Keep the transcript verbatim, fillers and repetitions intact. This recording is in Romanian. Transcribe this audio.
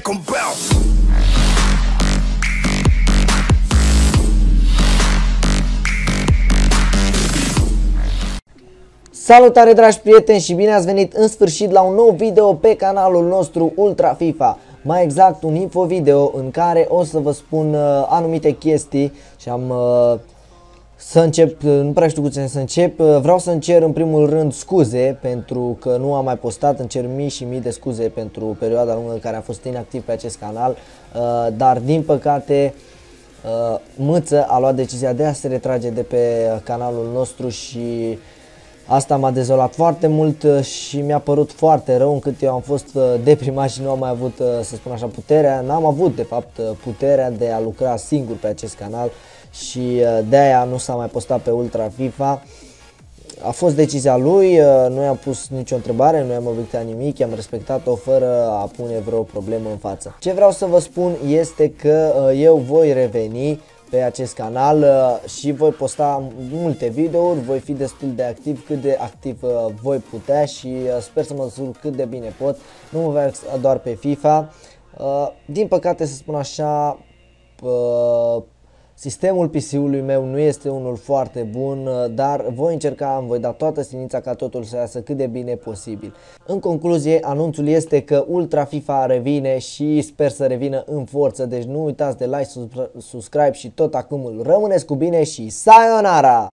make 'em bounce. Salutare dragi prieteni și bine ați venit în sfârșit la un nou video pe canalul nostru Ultra FIFA. Mai exact un info video în care o să vă spun uh, anumite chestii și am uh, să încep, nu prea știu cu ce să încep. uh, Vreau să încer în primul rând scuze pentru că nu am mai postat, îmi cer mii și mii de scuze pentru perioada lungă în care am fost inactiv pe acest canal, uh, dar din păcate uh, Mâță a luat decizia de a se retrage de pe canalul nostru și asta m-a dezolat foarte mult și mi-a părut foarte rău, încât eu am fost deprimat și nu am mai avut, să spun așa, puterea, n-am avut de fapt puterea de a lucra singur pe acest canal și de aia nu s-a mai postat pe Ultra FIFA. A fost decizia lui, nu i-am pus nicio întrebare, nu i-am obiectat nimic, i-am respectat-o fără a pune vreo problemă în față. Ce vreau să vă spun este că eu voi reveni pe acest canal și voi posta multe videouri, voi fi destul de activ, cât de activ voi putea și sper să mă descurc cât de bine pot. Nu mă voi axa doar pe FIFA. Din păcate, să spun așa, sistemul P C-ului meu nu este unul foarte bun, dar voi încerca, îmi voi da toată silința ca totul să iasă cât de bine posibil. În concluzie, anunțul este că Ultra FIFA revine și sper să revină în forță, deci nu uitați de like, subscribe și tot acumul. Rămâneți cu bine și sayonara!